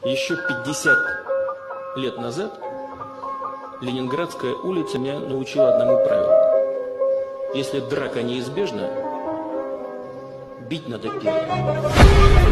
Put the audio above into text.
Еще 50 лет назад Ленинградская улица меня научила одному правилу. Если драка неизбежна, бить надо первым.